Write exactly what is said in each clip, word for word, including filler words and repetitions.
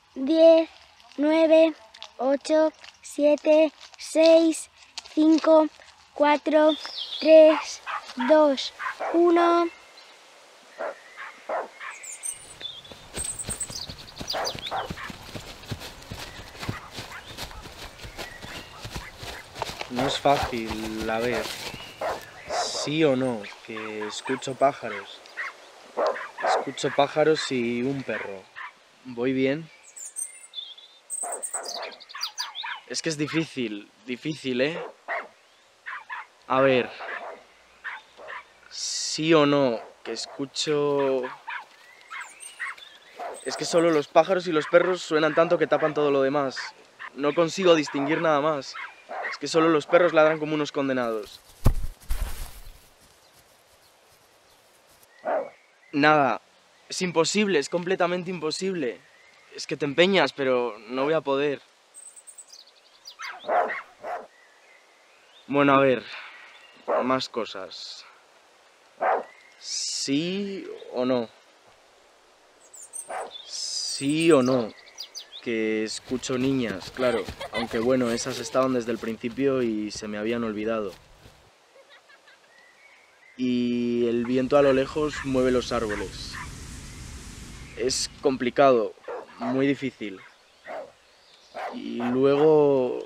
diez, nueve, ocho, siete, seis, cinco, cuatro, tres, dos, uno... No es fácil, a ver, sí o no, que escucho pájaros. Escucho pájaros y un perro. ¿Voy bien? Es que es difícil, difícil, ¿eh? A ver, sí o no, que escucho... Es que solo los pájaros y los perros suenan tanto que tapan todo lo demás. No consigo distinguir nada más. Es que solo los perros ladran como unos condenados. Nada, es imposible, es completamente imposible. Es que te empeñas, pero no voy a poder. Bueno, a ver, más cosas. ¿Sí o no? Sí o no, que escucho niñas, claro. Aunque bueno, esas estaban desde el principio y se me habían olvidado. Y el viento a lo lejos mueve los árboles. Es complicado, muy difícil. Y luego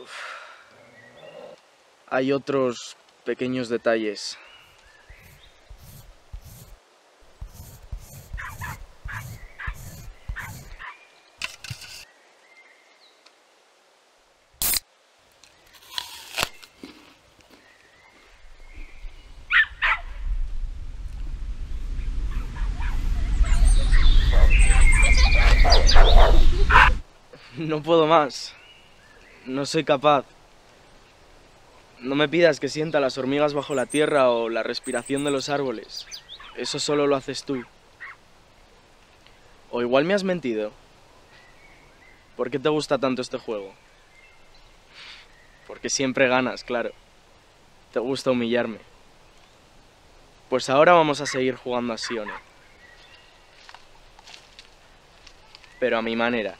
hay otros pequeños detalles. No puedo más. No soy capaz. No me pidas que sienta las hormigas bajo la tierra o la respiración de los árboles. Eso solo lo haces tú. O igual me has mentido. ¿Por qué te gusta tanto este juego? Porque siempre ganas, claro. Te gusta humillarme. Pues ahora vamos a seguir jugando así o no. Pero a mi manera.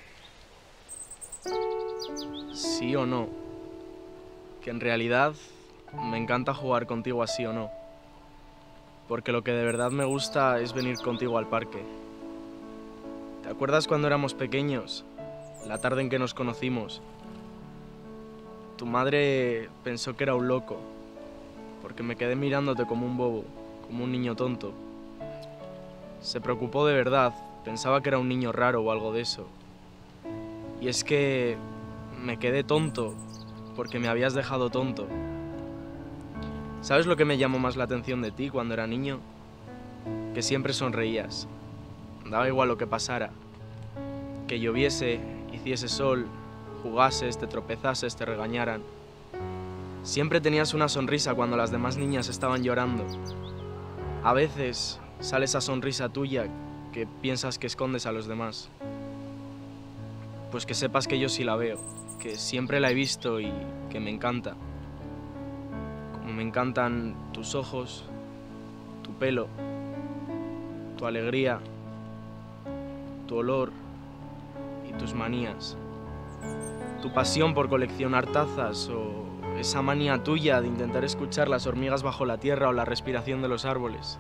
Sí o no. Que en realidad me encanta jugar contigo así o no. Porque lo que de verdad me gusta es venir contigo al parque. ¿Te acuerdas cuando éramos pequeños? La tarde en que nos conocimos. Tu madre pensó que era un loco. Porque me quedé mirándote como un bobo, como un niño tonto. Se preocupó de verdad. Pensaba que era un niño raro o algo de eso. Y es que me quedé tonto porque me habías dejado tonto. ¿Sabes lo que me llamó más la atención de ti cuando era niño? Que siempre sonreías. Daba igual lo que pasara. Que lloviese, hiciese sol, jugases, te tropezases, te regañaran. Siempre tenías una sonrisa cuando las demás niñas estaban llorando. A veces sale esa sonrisa tuya que piensas que escondes a los demás. Pues que sepas que yo sí la veo, que siempre la he visto y que me encanta. Como me encantan tus ojos, tu pelo, tu alegría, tu olor y tus manías. Tu pasión por coleccionar tazas o esa manía tuya de intentar escuchar las hormigas bajo la tierra o la respiración de los árboles.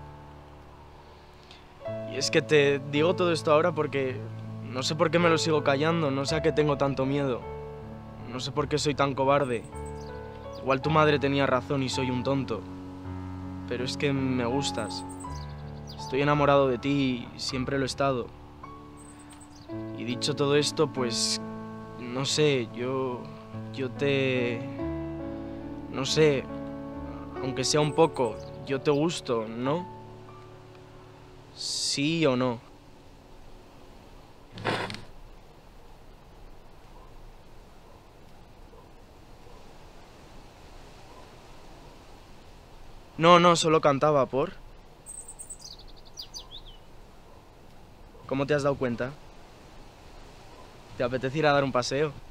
Y es que te digo todo esto ahora porque no sé por qué me lo sigo callando, no sé a qué tengo tanto miedo, no sé por qué soy tan cobarde. Igual tu madre tenía razón y soy un tonto, pero es que me gustas. Estoy enamorado de ti y siempre lo he estado. Y dicho todo esto, pues, no sé, yo, yo te... No sé, aunque sea un poco, yo te gusto, ¿no? ¿Sí o no? No, no, solo cantaba, ¿por? ¿Cómo te has dado cuenta? ¿Te apetece ir a dar un paseo?